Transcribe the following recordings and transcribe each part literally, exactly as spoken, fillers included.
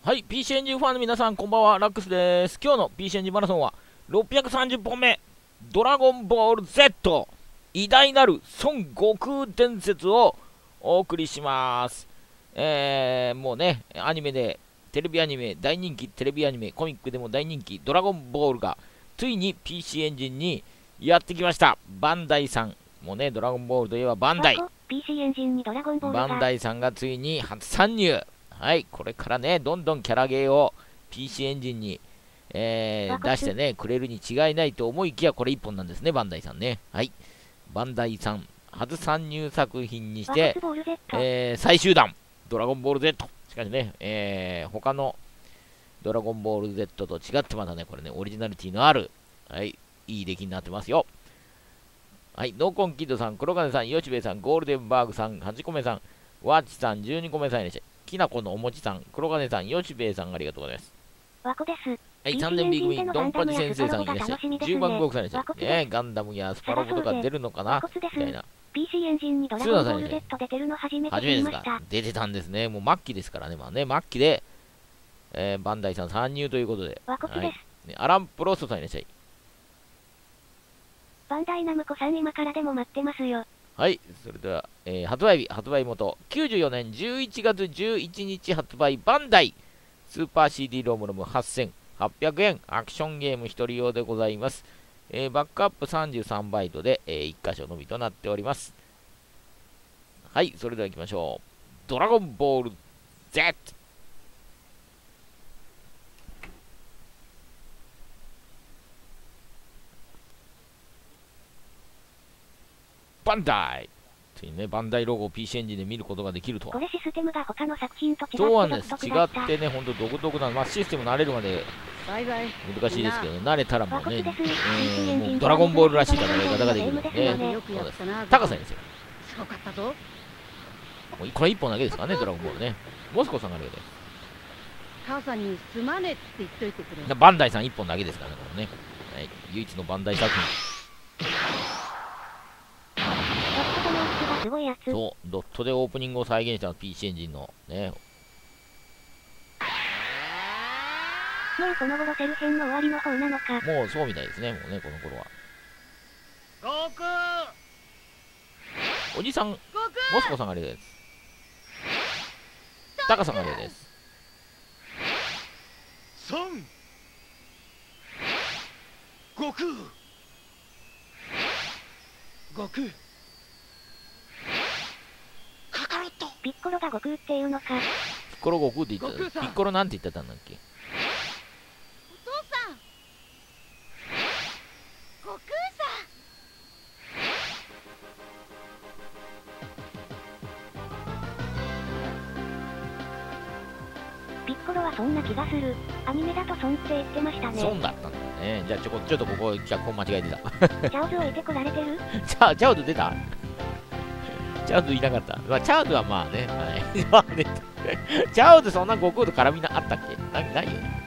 はい、ピーシー エンジンファンの皆さん、こんばんは、ラックスです。今日の ピーシー エンジンマラソンはろっぴゃくさんじゅっぽんめ、ドラゴンボール Z、偉大なる孫悟空伝説をお送りします。えー、もうね、アニメで、テレビアニメ、大人気テレビアニメ、コミックでも大人気、ドラゴンボールが、ついに ピーシー エンジンにやってきました。バンダイさん。もうね、ドラゴンボールといえばバンダイ。 ピーシー エンジンにドラゴンボールがバンダイさんがついに初参入。はい、これからね、どんどんキャラゲーを ピーシー エンジンに、えー、出してね、くれるに違いないと思いきや、これいっぽんなんですね、バンダイさんね。はい、バンダイさん、初参入作品にして、えー、最終弾、ドラゴンボール Z。しかしね、えー、他のドラゴンボール Z と違ってまだね、これね、オリジナリティのある、はい、いい出来になってますよ。はい、ノーコンキッドさん、黒金さん、ヨシベさん、ゴールデンバーグさん、はちこめさん、ワッチさん、じゅうにこめさんいらっしゃい。きなこのおもちさん、黒金さん、よしべいさん、ありがとうございます。 わこです。 はい、さんねん B 組、ドンパチ先生さんいらっしゃい。じゅうばんごくさんいらっしゃい。ね、ガンダムやスパロボとか出るのかなみたいな。 ピーシー エンジンにドラゴンボール Z 出てるの初めて知りました。 出てたんですね。もう末期ですからね。まあね、末期で、えー、バンダイさん参入ということで。 わこつです。 はいね、アランプロストさんいらっしゃい。 バンダイナムコさん今からでも待ってますよ。 はい、それでは、えー、発売日、発売元、きゅうじゅうよねんじゅういちがつじゅういちにち発売、バンダイ、スーパー シーディー ロムロムはっせんはっぴゃくえん、アクションゲームひとり用でございます。えー、バックアップさんじゅうさんバイトで、えー、いっかしょのみとなっております。はい、それでは行きましょう。ドラゴンボール Z。バンダイというね、バンダイロゴを ピーシー エンジンで見ることができるとは。 これシステムが他の作品と違ってそうなんです。違ってね、ほんと独特な、まあ、システム慣れるまで難しいですけど、ね、慣れたらもうね、えー、もうドラゴンボールらしい戦い方ができるので、ね、そうです。高さですよ。もうこれいっぽんだけですからね、ドラゴンボールね。モスコさんがありがとう母さんにすまねって言っといてくれ。 バンダイさんいっぽんだけですからね、これね。はい、唯一のバンダイ作品。そう、ドットでオープニングを再現した ピーシー エンジンのね。 もうこの頃セル編の終わりの方なのか。 もうそうみたいですね、もうね、この頃は。 悟空おじさん、モスコさんがありがとうございます。タカさんがありがとうございます。 孫悟空悟空カカロットピッコロが悟空っていうのか。 ピッコロ悟空って言ってた。ピッコロなんて言ってたんだっけ。 お父さん悟空さん。ピッコロはそんな気がする。アニメだと孫って言ってましたね。 孫だったんだよね。じゃあちょこちょっとここ脚本間違えてた。 チャオズを得てこられてる？ チャチャオズ出た？チャオズいなかった。まあ、チャオズはまあね、はい、チャオズそんな悟空と絡みなあったっけ？なないよね。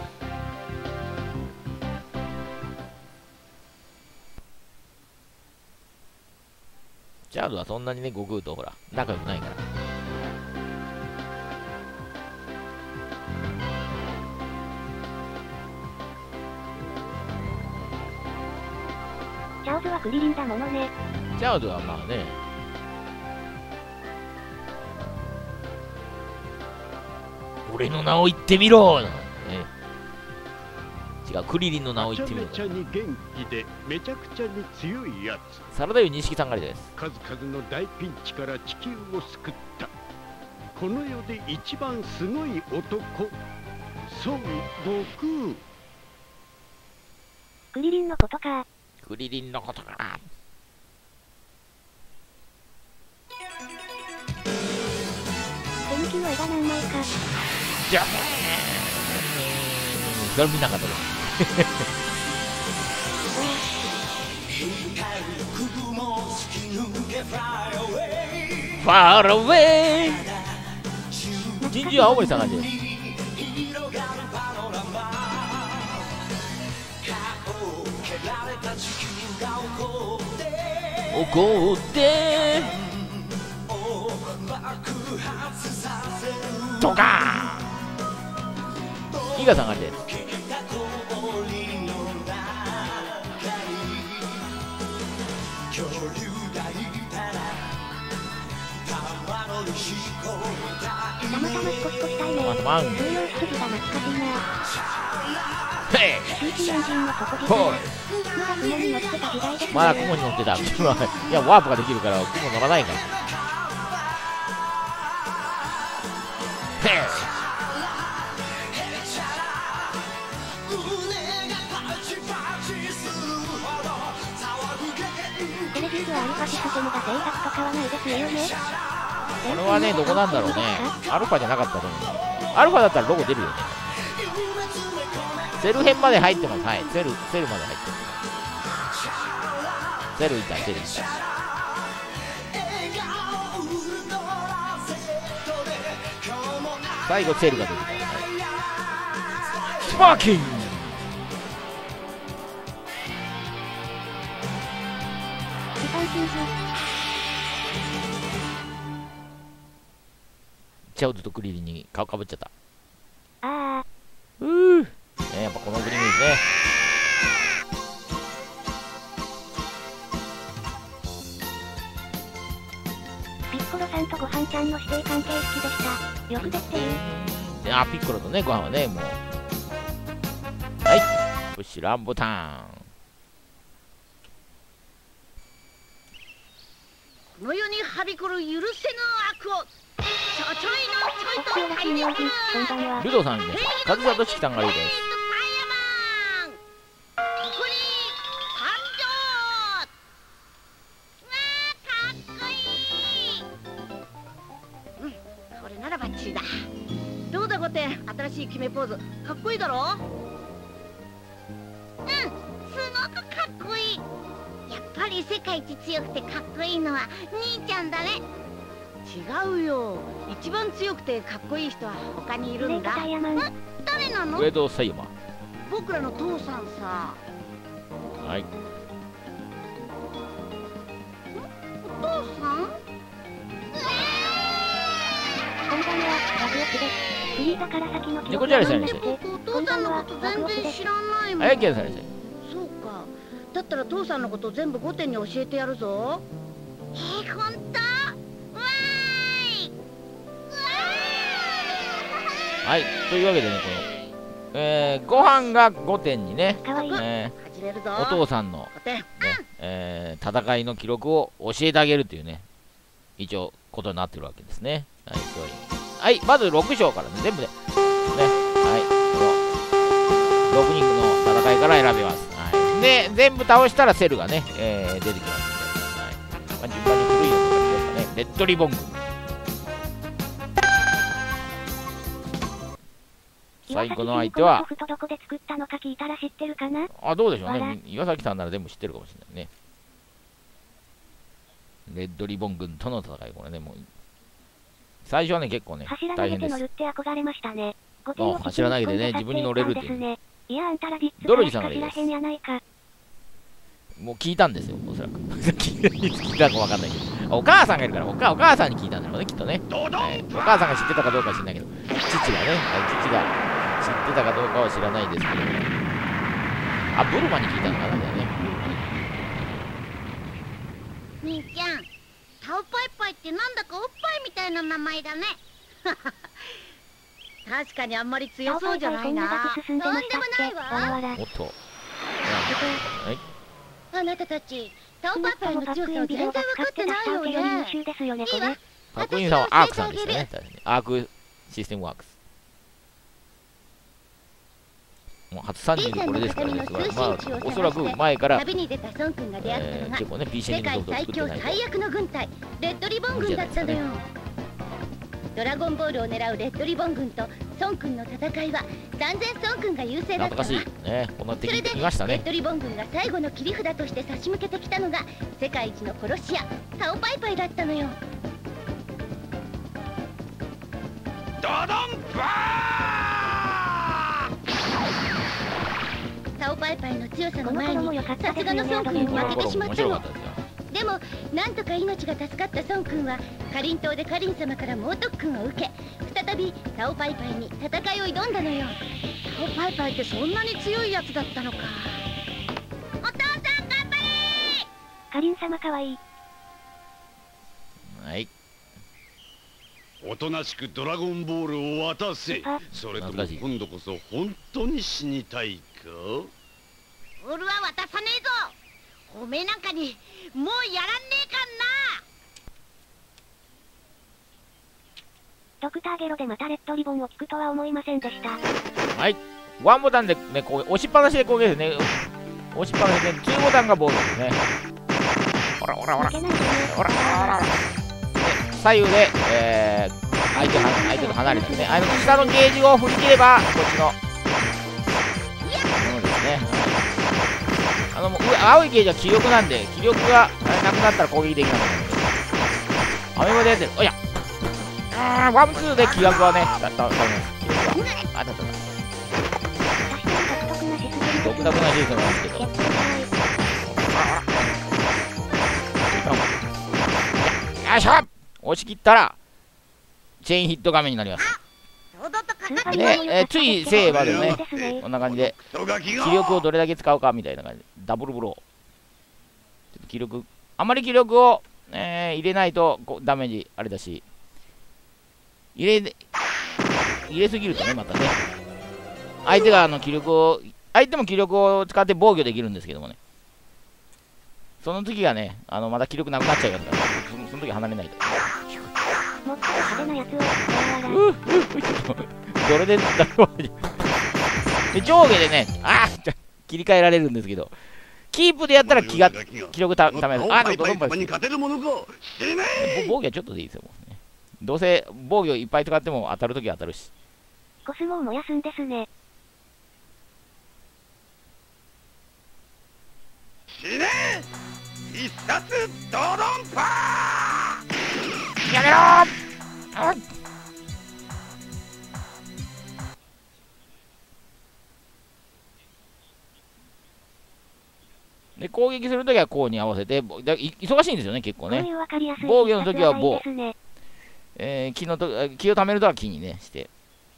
チャオズはそんなにね、悟空とほら、仲良くないから。 チャオズはクリリンだものね。 チャオズはまあね、俺の名を言ってみろ、ね、違う、クリリンの名を言ってみろ。 めちゃめちゃに元気でめちゃくちゃに強いやつ。 サラダ油錦さんがありです。 数々の大ピンチから地球を救った。この世で一番すごい男、孫悟空。 クリリンのことか。 クリリンのことかな。 手抜きの絵が何枚か。 じゃあそれ見なかったです。ファーウェイ。人事は青森さんが出る。怒ってドカーン。 が下がりです。 たまたまシコシコしたいね。 またまん通用羊が懐かしいな。 へいピーシー エンジンの底力。 ほいまだ雲に乗ってた時代ですね。 まだ雲に乗ってた。いやワープができるから雲乗らないから。へいテレビーズはアルファシステムが正確と変わらないですよね。 これはねどこなんだろうね。アルファじゃなかったと思う。アルファだったらロゴ出るよね。セル編まで入ってます。はい、セルセルまで入ってます。セルいたセルいた。最後セルが出てきます。はい、スパーキングスパーキングチャウドとクリリンに顔かぶっちゃった。 あうー、ね、やっぱこのオープニングですね。 ピッコロさんとごはんちゃんの師弟関係好きでした。よくできてる。 であピッコロとねご飯はねもうはいプッシュランボタン。 この世にはびこる許せぬ悪をちょちょいのちょいと解明。 こんばんは。 ルドさんです。カズサとチキタンがいいです。 ここに参上。わあかっこいい。うん、これならバッチリだ。どうだゴテ、新しい決めポーズかっこいいだろ。うん、すごくかっこいい。やっぱり世界一強くてかっこいいのは兄ちゃんだね。違うよ、一番強くてかっこいい人は他にいるんだ。ん、誰なの？ ウェド・サイヤマ。 僕らの父さんさ。 はい。 お父さん？ こんばんは、ラブオチです。フリーザから先の記猫じゃらしさんにして。 僕お父さんのこと全然知らないもん。 はい、ケンさんにして。 そうか。だったら父さんのこと全部ゴテンに教えてやるぞ。えー、ほんと？わーい。 はい、というわけでね、この、えー、ご飯がごてんにね、 かわいい。 え始めるぞ。 ー、お父さんの、 ゴテン。 ねえー、戦いの記録を教えてあげるっていうね、一応、ことになってるわけですね。はい、そういうはい、まずろく章からね、全部で、ね、はい、この、ろくにんの戦いから選べます。はい、で、全部倒したらセルがね、えー、出てきますので、はい、まあ、順番に古いのとかですかね、レッドリボン軍。最後の相手は、 どこで作ったのか聞いたら知ってるかな？ あ、どうでしょうね。岩崎さんなら全部知ってるかもしれないね。レッドリボン軍との戦い、これね、もう、最初はね、結構ね、大変です。 走ら投げて乗るって憧れましたね。 あ、柱投げてね、自分に乗れるっていう。 いや、あんたらビッツドロジさんがいいです。 へんやないか。 もう聞いたんですよ、おそらく。聞いたかわかんないけど。お母さんがいるから、お母お母さんに聞いたんだろうね、きっとね。はい、お母さんが知ってたかどうかは知らないけど、父がね、父が。知ってたかどうかは知らないですけど、あ、ブルマに聞いたのかな、だよね。 兄ちゃん、タオパイパイってなんだかおっぱいみたいな名前だね。確かにあんまり強そうじゃないな。とんでもないわ。 おっと。はい。 あなたたち、タオパイパイの強さを全然分かってないよね。いいわ。 パクインさんはアークさんでしたね。アークシステムワークス。もう初参入これですからね、まあ、おそらく前から、えー、結構ね、ピーシー エンジンのソフトを作ってないと。 最悪の軍隊、レッドリボン軍だったのよ。ドラゴンボールを狙うレッドリボン軍と孫君の戦いは断然孫君が優勢だったわ。 懐かしいね、こんな敵いましたね。 レッドリボン軍が最後の切り札として差し向けてきたのが世界一の殺し屋、タオパイパイだったのよ。 ドドンバタオパイパイの強さの前にさすがの孫君に負けてしまったの。 でもなんとか命が助かった孫君はかりん島でかりん様から猛特訓を受け、再びタオパイパイに戦いを挑んだのよ。タオパイパイってそんなに強いやつだったのか。お父さん頑張れー。 かりん様かわいい。 はい。 おとなしくドラゴンボールを渡せ。それとも今度こそ本当に死にたいか？ ボールは渡さねえぞ。おめえなんかにもうやらんねえかんな。 ドクターゲロでまたレッドリボンを聞くとは思いませんでした。 はい。ワンボタンでね、こう押しっぱなしで攻撃ですね。押しっぱなしで、ツーボタンがボールですね。ほらほらほら。ほらほらほら。左右で、えー、相手は相手と離れてね、あの下のゲージを振り切れば、こっちのものですね。あのもう上青いゲージは気力なんで、気力がなくなったら攻撃できなくなるので、雨までやってる。おやあー、ワンツーで気力はね、だった、だめです。気力は。あ、だっただ。独特なシステムなんですけど。よいしょ、押し切ったらチェーンヒット画面になります。で、えー、ついセーバーでね、こんな感じで気力をどれだけ使うかみたいな感じでダブルブロー。ちょっと気力、あまり気力を、えー、入れないとこうダメージあれだし、入れ入れすぎるとね、またね、相手があの気力を相手も気力を使って防御できるんですけどもね、その時がね、あのまた気力なくなっちゃうから、その、その時離れないと。 もっと派手なやつをうっうっどれでだろうで上下でね、あー切り替えられるんですけど、キープでやったら気が気力たためる。あー、ドドンパイ防御はちょっとでいいですよ、もうね。どうせ防御いっぱい使っても当たるときは当たるし。 コスモを燃やすんですね。 死ね必殺ドドンパー。 やめろー。で攻撃するときはこうに合わせて、だい忙しいんですよね、結構ね。 こういうわかりやすい防御のときは防、 ですね、 えー、気のと気をためるとは気にねして、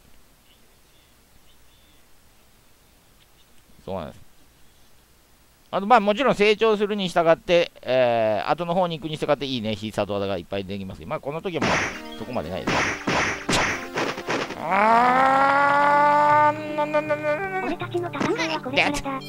そうなんです。あとまあもちろん成長するに従って、えー、後の方に行くに従っていいね必殺技がいっぱいできますけど、まあこの時はまだそこまでないです。あーなんなんなんなんなん、 俺たちの戦いはこれからだ。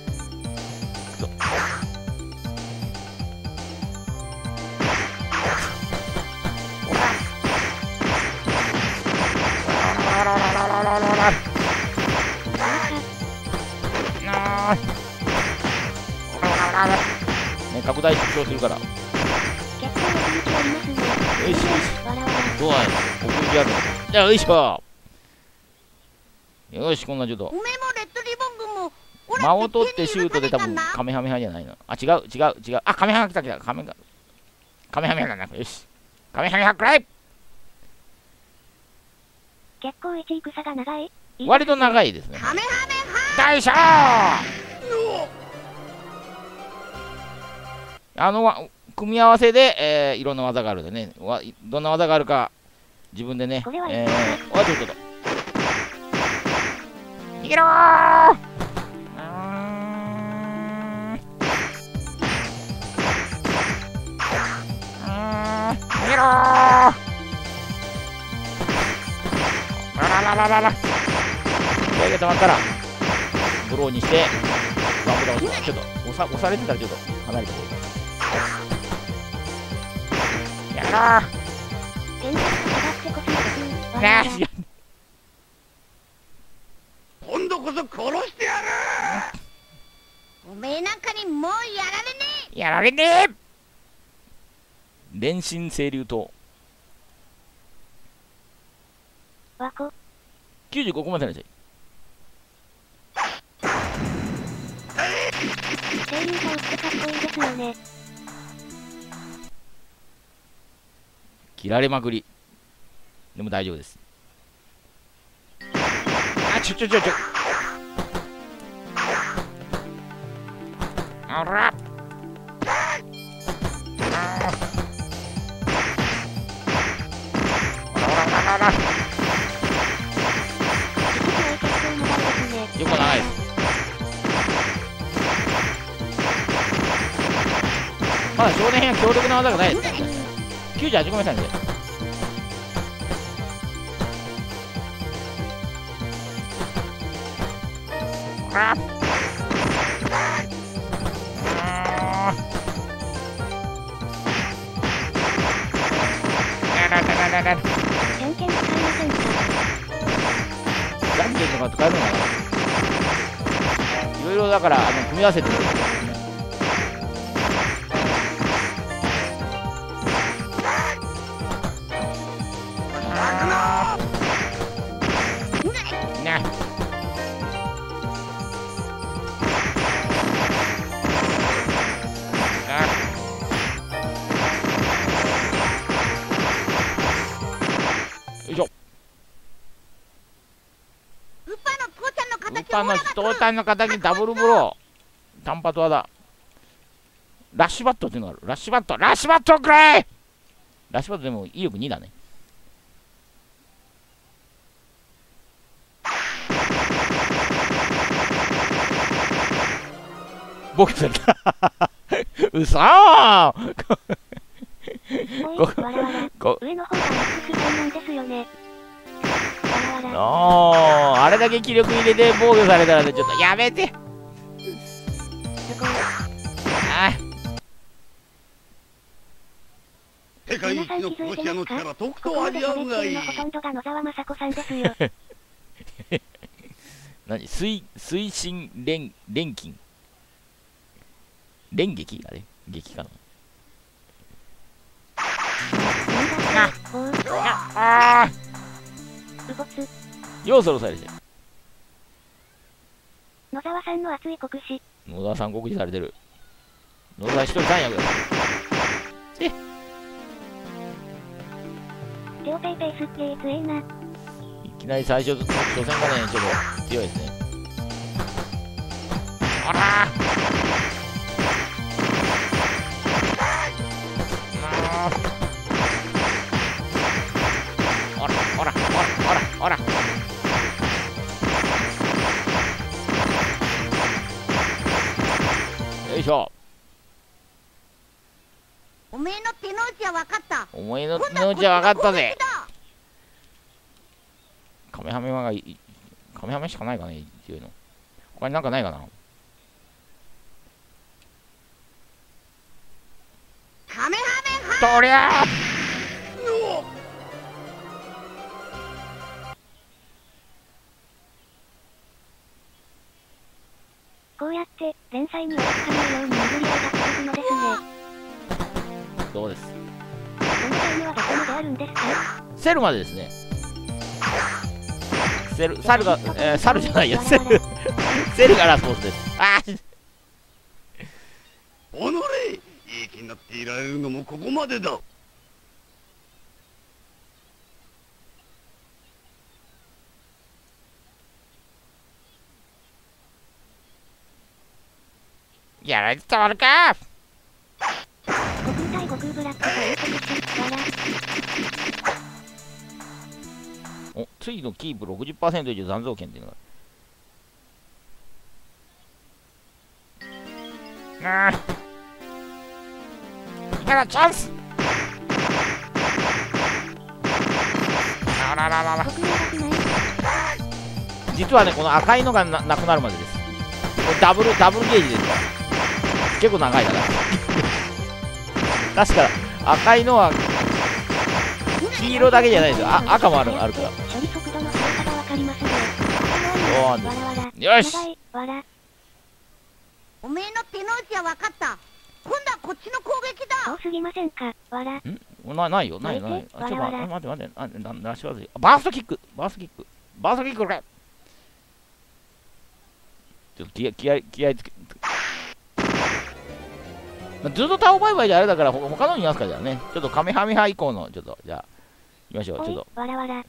ね、拡大縮小するから。 結構奥行きありますね。 よしよし。 わらわら。 どうなん奥行きあるの。じゃあよいしょ。よし、こんなちょっと。 おめえもレッドリボン軍も。 間を取ってシュートで多分カメハメハじゃないの。あ、違う違う違う。あ、カメハメ来た来た。カメが。カメハメハだな。よし。カメハメハくらい。 結構一戦が長い。 割と長いですね。 カメハメハ。 大将。あの組み合わせで、えー、いろんな技があるんでね、わどんな技があるか自分でね、えー、おいちょっと逃げろー。うーん逃げろー。らららららら気合が溜まったらブローにしてワンボタン押して、ちょっと押さ押されてたらちょっと離れてくれる。やめろー。 今度こそ殺してやる。 おめえなんかにもうやられねえ。やられねえ。連心清流刀。 わこ。 きゅうじゅうごこまでなっちゃい。 声優さんってかっこいいですよね。 切られまくり。でも大丈夫です。あ、ちょちょちょちょ。あら。 だ少年編は強力な技がないですからね。きゅうじゅうはちごめんなさいね。あっじゃんけん使えませんか？じゃんけんとか使えるのかな。いろいろだからあの組み合わせてみる。ね。よいしょ。 ウッパの父ちゃんのウッ敵パの父ちゃんの敵にダブルブロー。単発技。ラッシュバットっていうのがある。ラッシュバット、ラッシュバットをくれ。ラッシュバットでも威力にだね。ボケされた。うそーおい、わらわら。 こ上の方がマックスダウなんですよね。わらわら。 あーあれだけ気力入れて防御されたらね、ちょっとやめて。 すごい。 あ世界一の殺し屋の力とくと味わうがいい。 のほとんどが野沢雅子さんですよ。 何推推進連連筋連撃あれ撃かな。ああうぼつ。 要素をされてる。 野沢さんの熱い告知。 野沢さん告知されてる。野沢一人三役だ。えテオペイペイすっげー強えな。 いきなり最初初戦がねちょっと強いですね。あらーあらあらあらあらあらよいしょ。 おめえの手の内は分かった。 お前の手の内は分かったぜ。カメハメがいい。カメハメしかないかね強いの。他になんかないかな。 カメハメとりゃーこうやって連載に追いつかないように巡り合いが続くのですね。 どうです。 このゲームはどこまであるんですか？ セルまでですね。セル、サルが、えー、サルじゃないや、セル、セルがラスボスです。あーおのれ、いい気になっていられるのもここまでだ。 やられてたまるか。 悟空対悟空ブラックということわら。 お、次のキープ ろくじゅっパーセント 以上残像権っていうのがあーいかだチャンス。あらららら。 僕やばくない？ 実はねこの赤いのが な, なくなるまでです。これダブルダブルゲージですから結構長いから確か赤いのは黄色だけじゃないですよ。あ赤もあるあるから。 処理速度の速さがわかりますね。 おわらわら。 よし長いわら。 おめえの手の内は分かった。今度はこっちの攻撃だ。 多すぎませんか？わら。 んなないよないよないよ。あちょっとわらわら待って待って待ってあならしわずい。バーストキックバーストキックバーストキックこれちょっと気合気合気合つけずっとタオバイバイであれだからほ他のにいますかじゃあね。ちょっとカメハメハ以降のちょっとじゃあ行きましょう。ちょっとわらわら。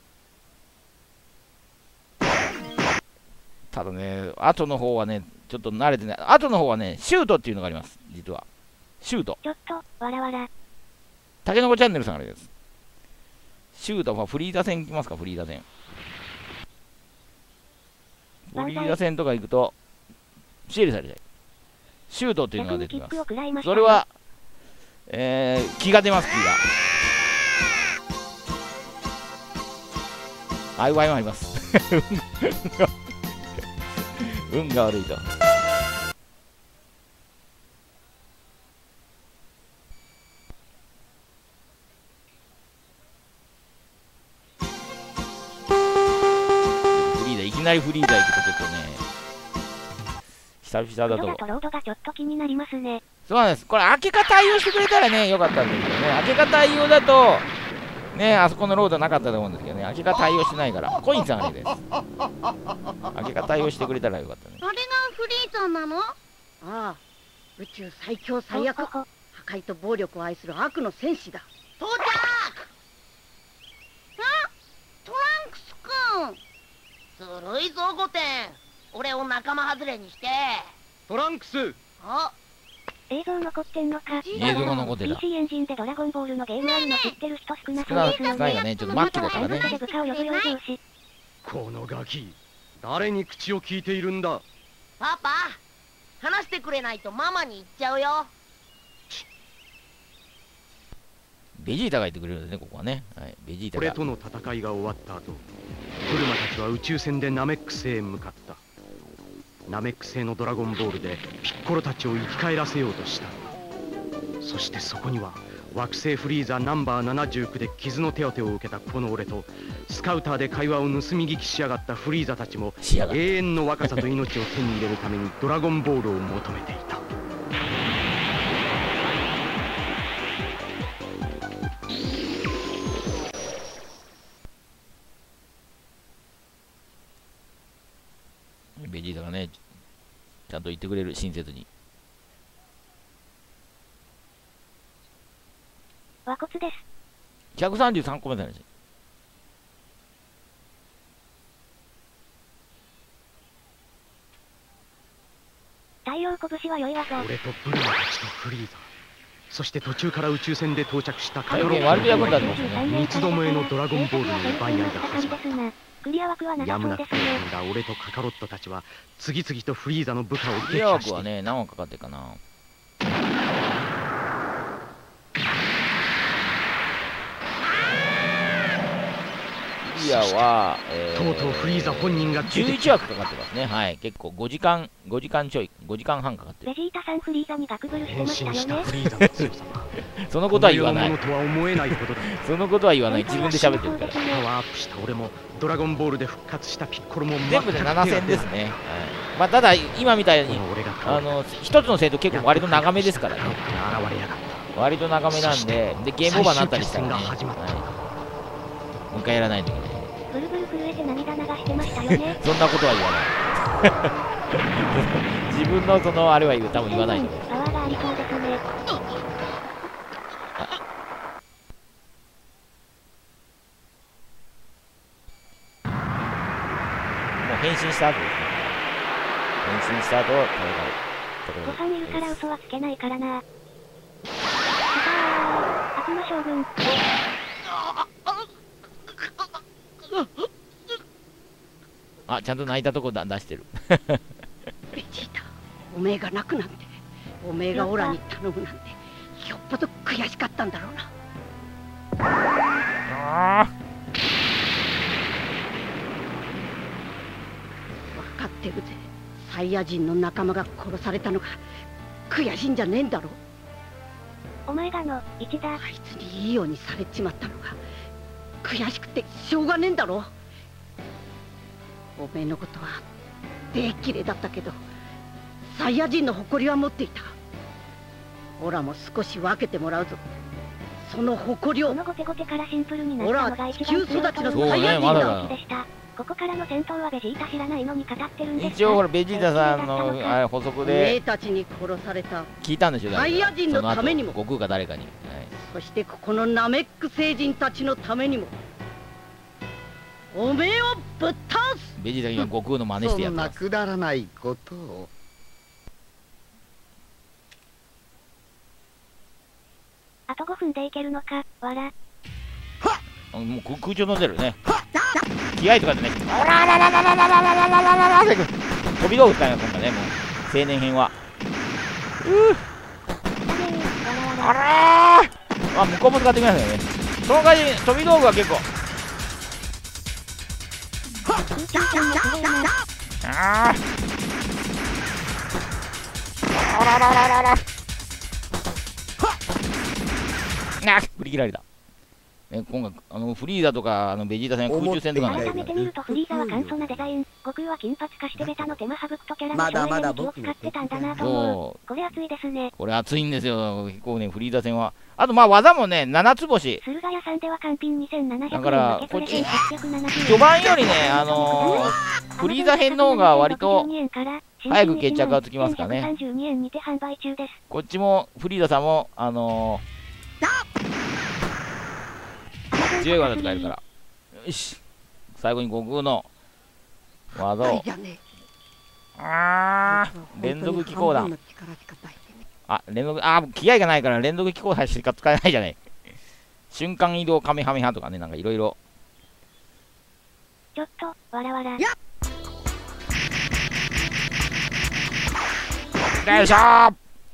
ただね後の方はねちょっと慣れてない。後の方はねシュートっていうのがあります実は。シュートちょっとわらわら。 たけのこチャンネルさんあれです。シュートはフリーダ戦行きますか。フリーダ戦フリーダ戦とか行くとシェルされちゃう。シュートっていうのが出てきます。それはえー、気が出ます、気が。あいうわいもあります。運が悪いと。フリーダ、いきなりフリーダ行くとちょっとね、久々だと。 ロードがちょっと気になりますね。 そうなんです。これ開け方対応してくれたらね、よかったんですけどね。開け方対応だと、ね、あそこのロードなかったと思うんですけどね。開け方対応してないから。コインさんあれです。開け方対応してくれたらよかったね。 あれがフリーザなの？ああ、宇宙最強最悪、破壊と暴力を愛する悪の戦士だ。到着！あ、トランクスくん。ずるいぞゴテン。俺を仲間外れにして。 トランクス。 あ、 映像残ってんのか。 映像が残ってた。 ピーシー エンジンでドラゴンボールのゲームあるの知ってる人少なそうですよね。 少ないよね。ちょっと末期だからね。 このガキ、誰に口を聞いているんだ。 パパ、話してくれないとママに言っちゃうよ。 ベジータがいてくれるんですね、ここはね。はい、ベジータが。 俺との戦いが終わった後、ブルマたちは宇宙船でナメック星へ向かった。ナメック星のドラゴンボールでピッコロたちを生き返らせようとした。そしてそこには惑星フリーザナンバーななじゅうきゅうで傷の手当てを受けたこの俺と、スカウターで会話を盗み聞きしやがったフリーザたちも永遠の若さと命を手に入れるためにドラゴンボールを求めていた。 ベジータがね、ちゃんと言ってくれる、親切に。 和骨です。 ひゃくさんじゅうさんこめだね。 太陽拳は良いわぞ。 俺とブルマたちとフリーザ、そして途中から宇宙船で到着したカカロット悪く役に立ってますね。 三つどもえのドラゴンボールの奪い合いが始まった。 クリア枠は長そうですね。 やむなく進んだ俺とカカロットたちは次々とフリーザの部下を撃クリア破していた。 枠はね、何話かかってるかな。クリアは、えー、 とうとうフリーザ本人がじゅういちわくかかってますね。はい、結構ごじかん、ごじかんちょい、ごじかんはんかかってる。 ベジータさんフリーザにガクブルしてましたよね。 変身したフリーザの強さはそのことは言わない。 とは思えないほどだ。 そのことは言わない。自分で喋ってるから。 パワーアップした俺もドラゴンボールで復活したピッコロも全部でななせんですね。はい、まあただ今みたいにあの一つの戦闘結構割と長めですからね。割と長めなんで、でゲームオーバーになったりしたらね、はい、もう一回やらないといけない。 ブルブル震えて涙流してましたよね。 そんなことは言わない。自分のそのあれは言う、多分言わないので。 パワーがありそうですね。 もう変身した後ですね。変身した後、戦う。 ごさんいるから嘘はつけないからな。悪魔将軍。 あ、ちゃんと泣いたとこだ出してる。 ベジータ、おめえが泣くなんて、おめえがオラに頼むなんて、よっぽど悔しかったんだろうな。 あ分かってるぜ。サイヤ人の仲間が殺されたのが悔しいんじゃねえんだろう。 お前がの一だ。 あいつにいいようにされちまったのが悔しくてしょうがねえんだろう。おめえのことはできれだったけど、サイヤ人の誇りは持っていた。オラも少し分けてもらうぞ。その誇りを。 このゴテゴテからシンプルになったのが一番強いとそうね、まだでした。ここからの戦闘はベジータ知らないのに語ってるんです。 一応ほらベジータさんのあれ補足でたちに殺された聞いたんでしょ。 サイヤ人のためにも、 悟空か誰かに、はい、 そしてここのナメック星人たちのためにも、おめえをぶっ倒す。 ベジータが今悟空の真似してやってます。 そんなくだらないことを。 あとごふんでいけるのか、わら。 もう空調飲んでるね。気合とかでね、あららららららららららららら飛び道具使います、今回ね、もう青年編は。うーあらーあ、向こうも使ってきますよね。その代わり飛び道具は結構あーあらららららあ振り切られた。え今回あのフリーザとかあのベジータ戦空中戦とかね。 改めて見るとフリーザは簡素なデザイン、悟空は金髪化してベタの手間省くとキャラまだまだの省エネに気を使ってたんだなと思う。 そこれ熱いですね。 うこれ熱いんですよ結構ねフリーザ戦は。あとまあ技もねななつ星。 駿河屋さんでは完品にせんななひゃくえんだから負けプレゼンはっぴゃくななじゅうえん。 序盤よりねあのー、フリーザ編の方が割と早く決着がつきますかね。 せんひゃくさんじゅうにえんにて販売中です。 こっちもフリーザさんもあのー、強い技使えるから。よし最後に悟空の技をあー連続機構弾あ連続あー気合がないから連続機構弾しか使えないじゃない。瞬間移動カメハメハとかねなんかいろいろちょっとわらわら。 よいしょー、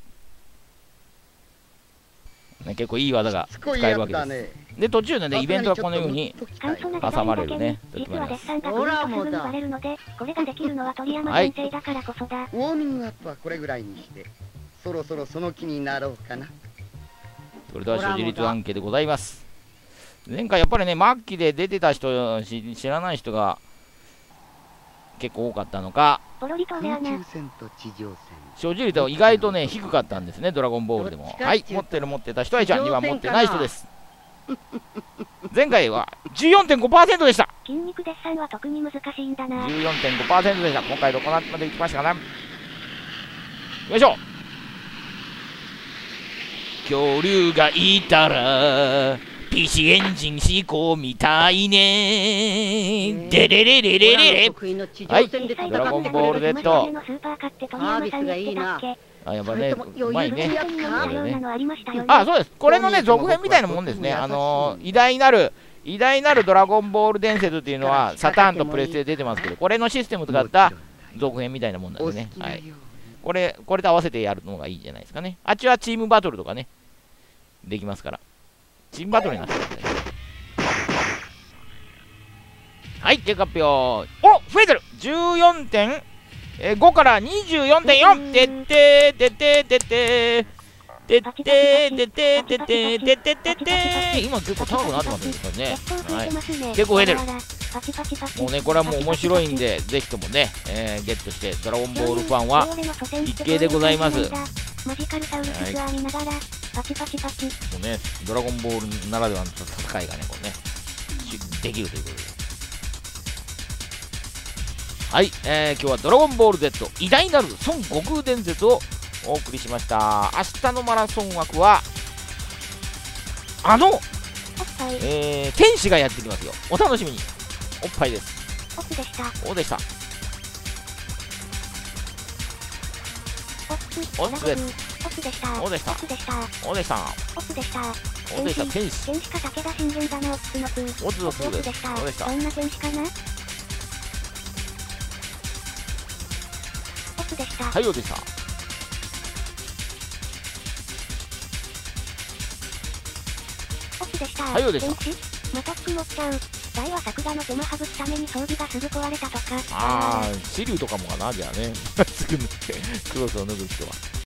ね、結構いい技が使えるわけです。 ね。 で途中でねイベントはこのように簡素なデザイ挟ンだけまれるねに、実はデッサンがクリッとすぐに割れるので、これができるのは鳥山先生だからこそだ。 ウォーミングアップはこれぐらいにして、そろそろその気になろうかな。 それでは所持率案件でございます。前回やっぱりね末期で出てた人し知らない人が結構多かったのかポロリとレアな空中戦と地上戦。 所持率は意外とね低かったんですねドラゴンボールでも。はい持ってる持ってた人はいちばんにばん持ってない人です。前回は じゅうよんてんごパーセント でした。 筋肉デッサンは特に難しいんだな。 じゅうよんてんごパーセント でした。今回どこまで行きましたかな。よいしょ。恐竜がいたら ピーシー エンジン仕込みたいね。でれれれれれれ。はいドラゴンボール Z。 サービスがいいな。 あやっぱねうまいね。 あ、 あそうです。これのね続編みたいなもんですね。あのー、偉大なる偉大なるドラゴンボール伝説っていうのはサターンとプレステで出てますけど、これのシステムを使った続編みたいなもんなんでね。はい。これこれと合わせてやるのがいいんじゃないですかね。あっちはチームバトルとかねできますから。チームバトルになってください。はい結果発表。お増えてる じゅうよんてんご から にじゅうよんてんよん。てっててててててててててててててて。今結構高くなってますねこれね。はい結構増えてる。もうねこれはもう面白いんでぜひともね、えー、ゲットしてドラゴンボールファンは一計でございます。 マジカルサウルスは見ながらパチパチパチ。 もうねドラゴンボールならではの戦いがねこれねできるということで。はい、えー、今日はドラゴンボール Z 偉大なる孫悟空伝説をお送りしました。明日のマラソン枠はあの、えー、天使がやってきますよ。お楽しみに。おっぱいです。 オフでした。 おでした。 オフです。オフでした。 おでした。 オフでした。 おでした。 オフでした。 おでした。天使。 天使か武田信玄だのオフのプー。 オフのプーです。 おでした。どんな天使かな。オフでした。 はい、おでした。 オフでした。 はい、おでした。 また曇っちゃう。大は桜の手間省くために装備がすぐ壊れたとか。 ああ、シリュウとかもかな、じゃあね。すぐクロスを脱ぐ人は。